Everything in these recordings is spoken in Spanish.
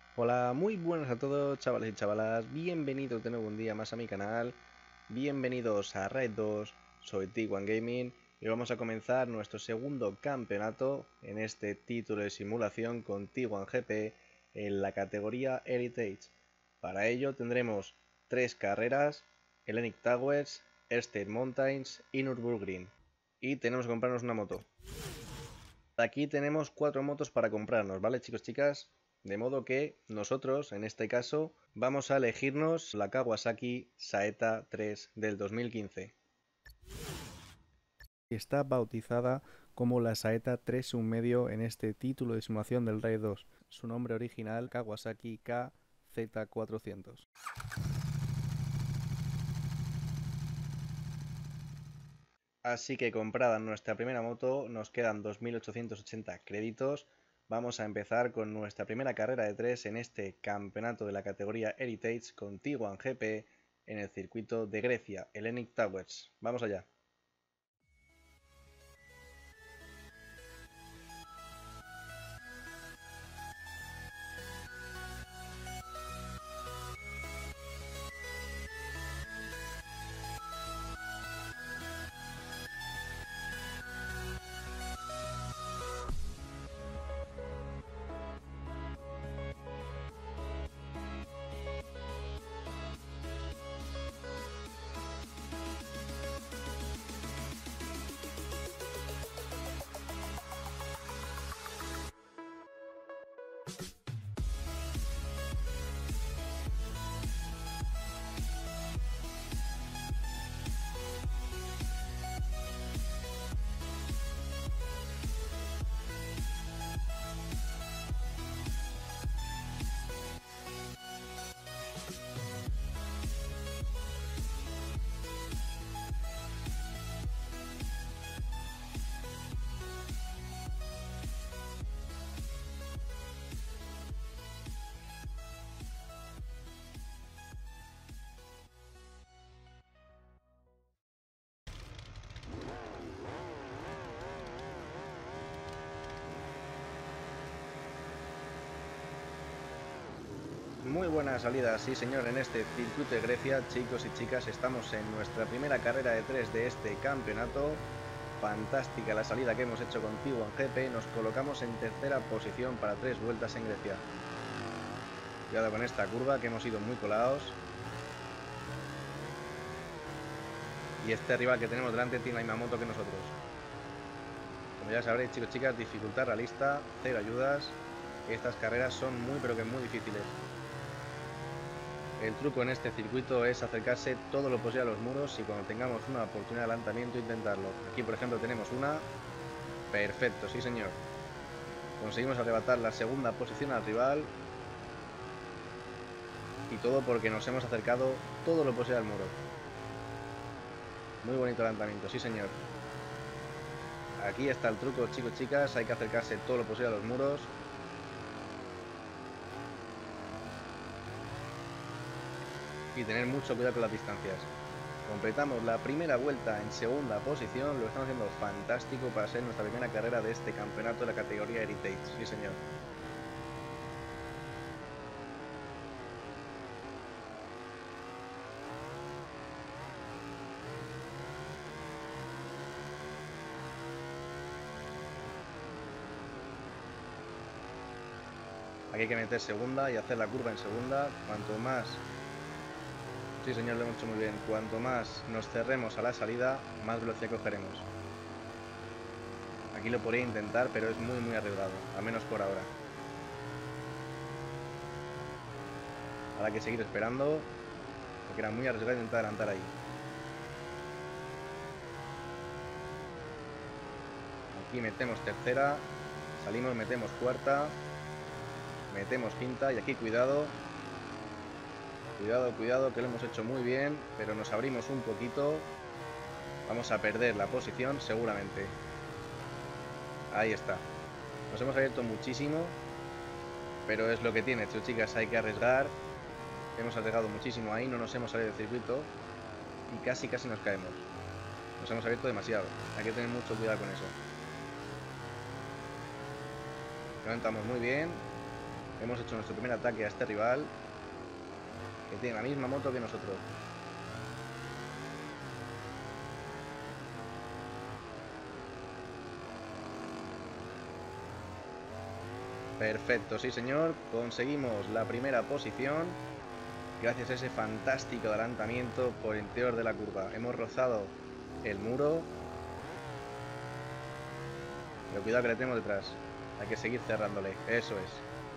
Hola, muy buenas a todos chavales y chavalas, bienvenidos de nuevo un día más a mi canal, bienvenidos a Raid 2, soy T1 Gaming y vamos a comenzar nuestro segundo campeonato en este título de simulación con T1 GP en la categoría Heritage. Para ello tendremos 3 carreras, Hellenic Towers, Erste Mountains y Nürburgring, y tenemos que comprarnos una moto. Aquí tenemos 4 motos para comprarnos, ¿vale, chicos, chicas? De modo que nosotros, en este caso, vamos a elegirnos la Kawasaki Saeta 3 del 2015. Está bautizada como la Saeta 3 medio en este título de simulación del Raid 2. Su nombre original, Kawasaki KZ400. Así que comprada nuestra primera moto, nos quedan 2.880 créditos. Vamos a empezar con nuestra primera carrera de 3 en este campeonato de la categoría Heritage con T1 GP en el circuito de Grecia, Hellenic Towers. Vamos allá. Muy buena salida, sí señor, en este circuito de Grecia, chicos y chicas, estamos en nuestra primera carrera de 3 de este campeonato. Fantástica la salida que hemos hecho contigo en GP, nos colocamos en tercera posición para 3 vueltas en Grecia. Cuidado con esta curva, que hemos ido muy colados. Y este rival que tenemos delante tiene la misma moto que nosotros. Como ya sabréis, chicos y chicas, dificultad realista, 0 ayudas. Estas carreras son muy pero que muy difíciles. El truco en este circuito es acercarse todo lo posible a los muros y cuando tengamos una oportunidad de adelantamiento intentarlo. Aquí por ejemplo tenemos una. Perfecto, sí señor. Conseguimos arrebatar la segunda posición al rival. Y todo porque nos hemos acercado todo lo posible al muro. Muy bonito adelantamiento, sí señor. Aquí está el truco, chicos, chicas, hay que acercarse todo lo posible a los muros. Y tener mucho cuidado con las distancias. Completamos la primera vuelta en segunda posición, lo estamos haciendo fantástico para ser nuestra primera carrera de este campeonato de la categoría Heritage, sí señor. Aquí hay que meter segunda y hacer la curva en segunda. Cuanto más... Sí señor, lo hemos hecho muy bien. Cuanto más nos cerremos a la salida, más velocidad cogeremos. Aquí lo podría intentar, pero es muy arriesgado, al menos por ahora. Habrá que seguir esperando, porque era muy arriesgado intentar adelantar ahí. Aquí metemos tercera, salimos, metemos cuarta, metemos quinta y aquí cuidado. Cuidado, que lo hemos hecho muy bien, pero nos abrimos un poquito. Vamos a perder la posición seguramente. Ahí está. Nos hemos abierto muchísimo, pero es lo que tiene, chicas, hay que arriesgar. Hemos arriesgado muchísimo ahí, no nos hemos salido del circuito y casi nos caemos. Nos hemos abierto demasiado, hay que tener mucho cuidado con eso. Levantamos muy bien. Hemos hecho nuestro primer ataque a este rival, que tiene la misma moto que nosotros. Perfecto, sí señor, conseguimos la primera posición gracias a ese fantástico adelantamiento por el interior de la curva. Hemos rozado el muro, pero cuidado que le tenemos detrás, hay que seguir cerrándole, eso es.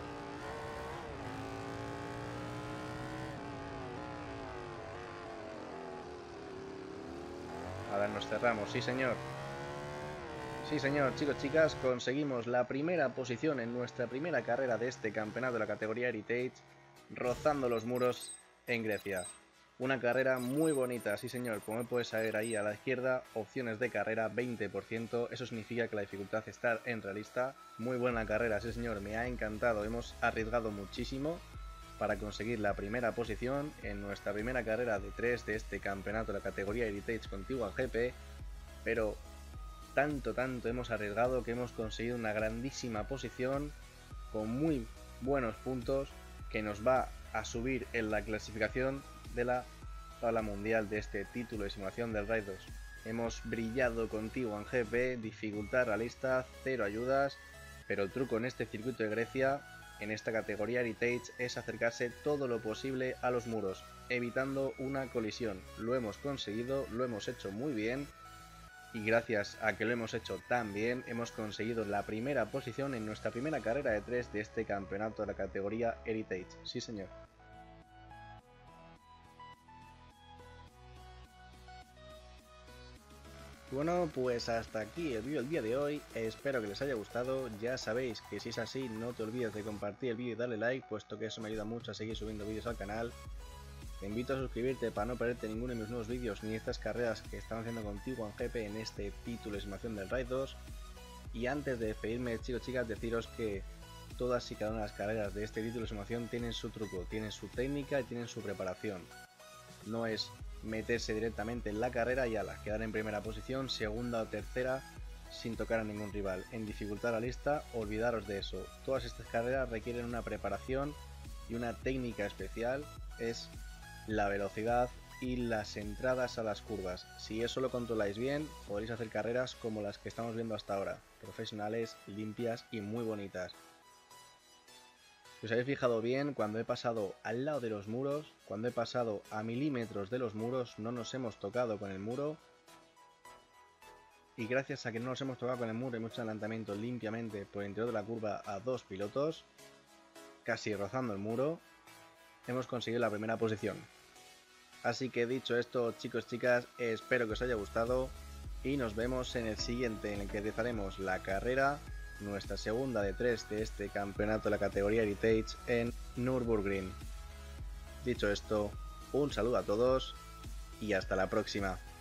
Ahora nos cerramos, sí señor. Sí señor, chicos, chicas, conseguimos la primera posición en nuestra primera carrera de este campeonato de la categoría Heritage, rozando los muros en Grecia. Una carrera muy bonita, sí señor, como puedes ver ahí a la izquierda, opciones de carrera 20%, eso significa que la dificultad está en realista. Muy buena carrera, sí señor, me ha encantado, hemos arriesgado muchísimo para conseguir la primera posición en nuestra primera carrera de 3 de este campeonato de la categoría Heritage con Tiguan GP, pero tanto hemos arriesgado que hemos conseguido una grandísima posición con muy buenos puntos que nos va a subir en la clasificación de la tabla mundial de este título de simulación del Raid 2. Hemos brillado contigo en GP, dificultad realista, 0 ayudas, pero el truco en este circuito de Grecia, en esta categoría Heritage, es acercarse todo lo posible a los muros, evitando una colisión. Lo hemos conseguido, lo hemos hecho muy bien. Y gracias a que lo hemos hecho tan bien, hemos conseguido la primera posición en nuestra primera carrera de 3 de este campeonato de la categoría Heritage. Sí, señor. Bueno, pues hasta aquí el vídeo del día de hoy, espero que les haya gustado. Ya sabéis que si es así, no te olvides de compartir el vídeo y darle like, puesto que eso me ayuda mucho a seguir subiendo vídeos al canal. Te invito a suscribirte para no perderte ninguno de mis nuevos vídeos ni estas carreras que estamos haciendo contigo en GP en este título de simulación del Raid 2. Y antes de despedirme, chicos, chicas, deciros que todas y cada una de las carreras de este título de simulación tienen su truco, tienen su técnica y tienen su preparación. No es meterse directamente en la carrera y ala, quedar en primera posición, segunda o tercera sin tocar a ningún rival. En dificultad realista, olvidaros de eso. Todas estas carreras requieren una preparación y una técnica especial, es la velocidad y las entradas a las curvas. Si eso lo controláis bien, podréis hacer carreras como las que estamos viendo hasta ahora, profesionales, limpias y muy bonitas. Si os habéis fijado bien, cuando he pasado al lado de los muros, cuando he pasado a milímetros de los muros, no nos hemos tocado con el muro. Y gracias a que no nos hemos tocado con el muro, hemos hecho adelantamiento limpiamente por el interior de la curva a 2 pilotos, casi rozando el muro, hemos conseguido la primera posición. Así que dicho esto, chicos, chicas, espero que os haya gustado y nos vemos en el siguiente, en el que realizaremos la carrera, nuestra segunda de 3 de este campeonato de la categoría Heritage en Nürburgring. Dicho esto, un saludo a todos y hasta la próxima.